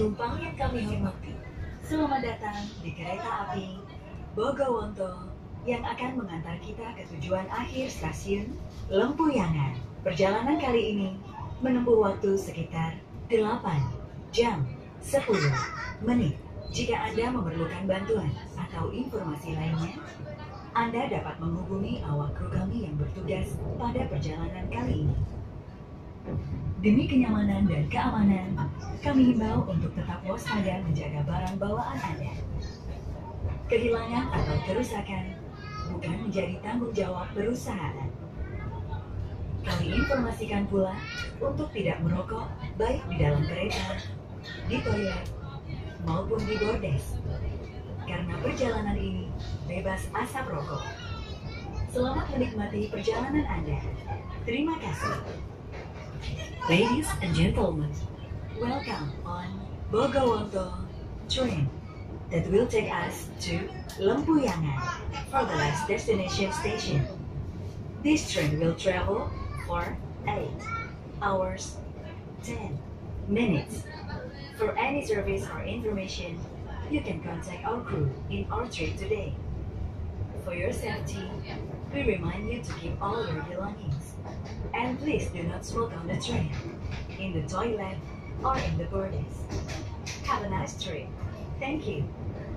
Penumpang yang kami hormati, selamat datang di kereta api Bogowonto yang akan mengantar kita ke tujuan akhir stasiun Lempuyangan. Perjalanan kali ini menempuh waktu sekitar 8 jam 10 menit. Jika Anda memerlukan bantuan atau informasi lainnya, Anda dapat menghubungi awak kru kami yang bertugas pada perjalanan kali ini. Demi kenyamanan dan keamanan, kami himbau untuk tetap waspada menjaga barang bawaan Anda. Kehilangan atau kerusakan bukan menjadi tanggung jawab perusahaan. Kami informasikan pula untuk tidak merokok baik di dalam kereta, di toilet, maupun di bordes. Karena perjalanan ini bebas asap rokok. Selamat menikmati perjalanan Anda. Terima kasih. Ladies and gentlemen, welcome on Bogowonto train that will take us to Lempuyangan for the last destination station. This train will travel for 8 hours 10 minutes. For any service or information, you can contact our crew in our train today. For your safety, we remind you to keep all your belongings. And please do not smoke on the train, in the toilet, or in the bordes. Have a nice trip. Thank you.